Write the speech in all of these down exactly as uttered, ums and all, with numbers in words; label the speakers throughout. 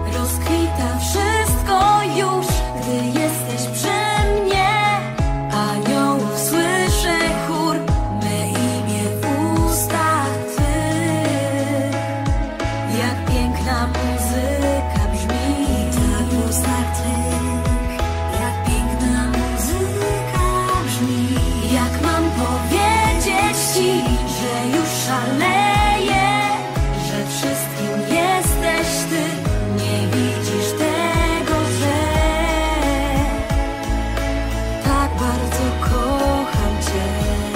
Speaker 1: rozkwita wszystko już, gdy jesteś przy mnie. Aniołów słyszę chór, me imię w ustach Twych. Jak piękna muzyka brzmi w ustach Twych. Jak piękna muzyka brzmi. Jak mam powiedzieć Ci, że już szaleję, że wszystkim jesteś Ty. Nie widzisz tego, że tak bardzo kocham Cię.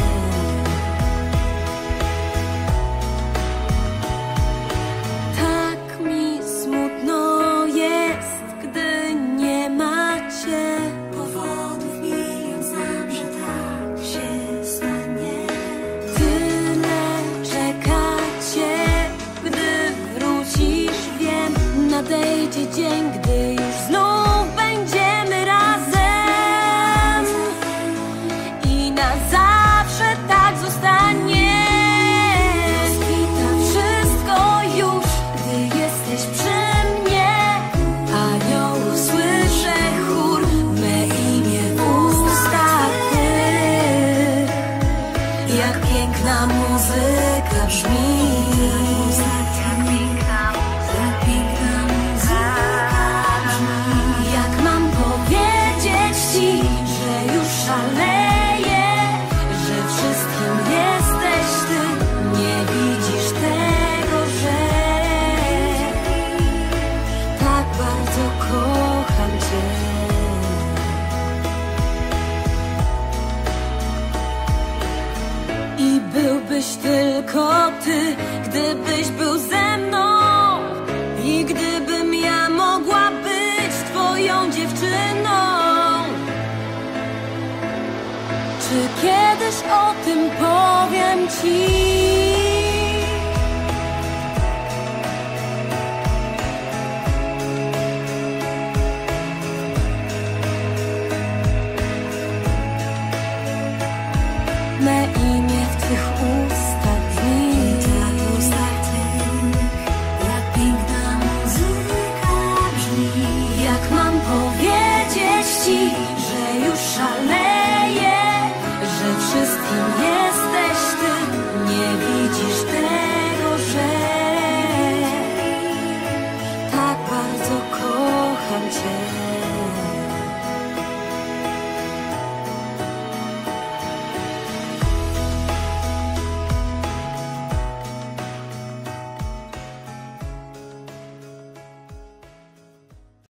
Speaker 1: Tak mi smutno jest, gdy nie macie powodów, milion znam, że tak się stanie. Tyle czekacie, gdy wrócisz, wiem. Nadejdzie dzień, gdy już znów będziemy razem i na zawsze tak zostanie. Rozkwita wszystko już, gdy jesteś przy mnie. Aniołów słyszę chór, me imię w ustach Twych. Jak piękna muzyka brzmi. Jak piękna muzyka brzmi. Jak mam powiedzieć Ci, że już szaleję, że wszystkim jesteś Ty. Nie widzisz tego, że tak bardzo kocham Cię. I byłbyś tylko Ty, gdybyś był ze mną. I gdybym ja mogła być Twoją dziewczyną. Czy kiedyś o tym powiem Ci?